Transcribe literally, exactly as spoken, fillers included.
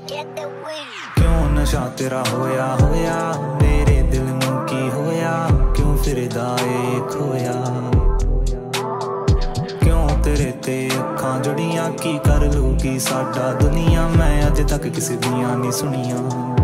क्यों नशा तेरा होया होया, मेरे दिल नू की होया, क्यों फिरदा ए खोया। क्यों तेरे ते अखां जड़ियां, की कर लूगी साडा दुनिया, मैं अज तक किसी दियां नहीं सुनिया।